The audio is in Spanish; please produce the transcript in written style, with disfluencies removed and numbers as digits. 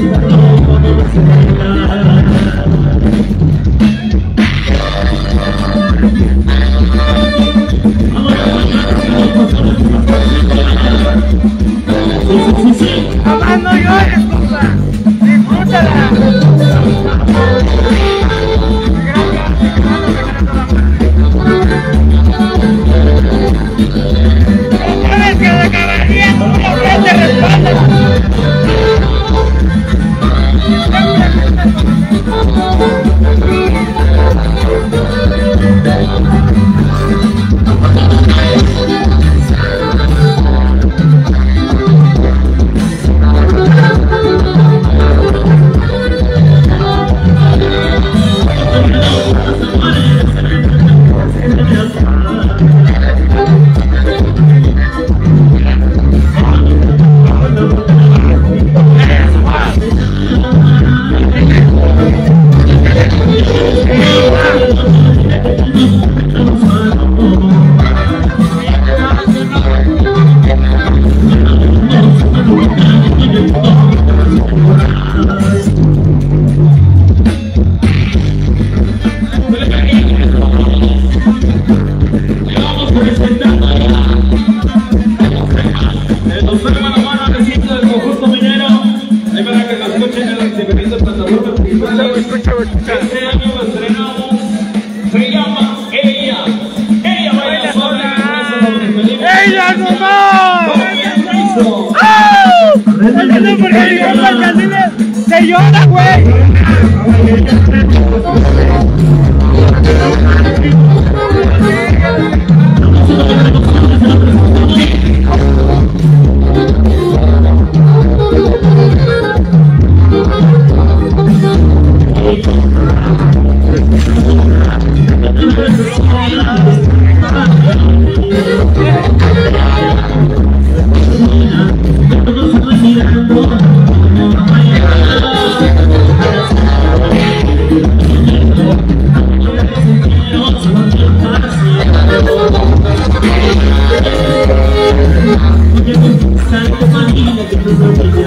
Mamá, no llores, compa. Disfrútala. ¿Sabes que la caballería nunca ofrece respaldo? Este año lo estrenamos, se llama Ella baila sola. ¡Ella nomás! ¡Ah! No, porque mi compa casi se llora, güey. Santo María, que